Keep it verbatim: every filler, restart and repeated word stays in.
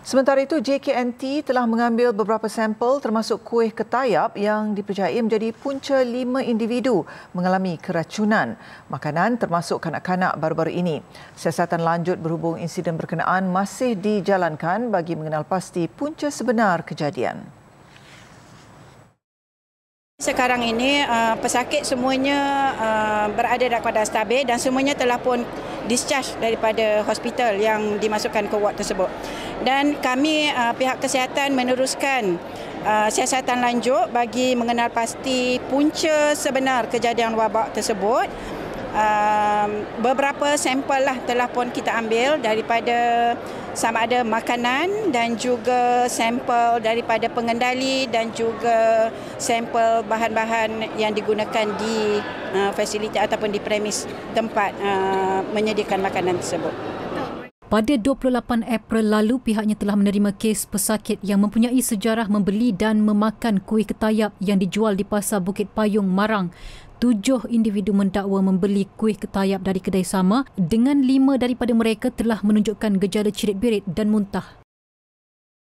Sementara itu, J K N T telah mengambil beberapa sampel termasuk kuih ketayap yang dipercayai menjadi punca lima individu mengalami keracunan makanan termasuk kanak-kanak baru-baru ini. Siasatan lanjut berhubung insiden berkenaan masih dijalankan bagi mengenal pasti punca sebenar kejadian. Sekarang ini uh, pesakit semuanya uh, berada daripada stabil dan semuanya telah pun discharge daripada hospital yang dimasukkan ke ward tersebut. Dan kami uh, pihak kesihatan meneruskan uh, siasatan lanjut bagi mengenal pasti punca sebenar kejadian wabak tersebut. Uh, beberapa sampel lah telah pun kita ambil daripada sama ada makanan dan juga sampel daripada pengendali dan juga sampel bahan-bahan yang digunakan di uh, fasiliti ataupun di premis tempat uh, menyediakan makanan tersebut. Pada dua puluh lapan April lalu, pihaknya telah menerima kes pesakit yang mempunyai sejarah membeli dan memakan kuih ketayap yang dijual di Pasar Bukit Payung, Marang. Tujuh individu mendakwa membeli kuih ketayap dari kedai sama dengan lima daripada mereka telah menunjukkan gejala cirit-birit dan muntah.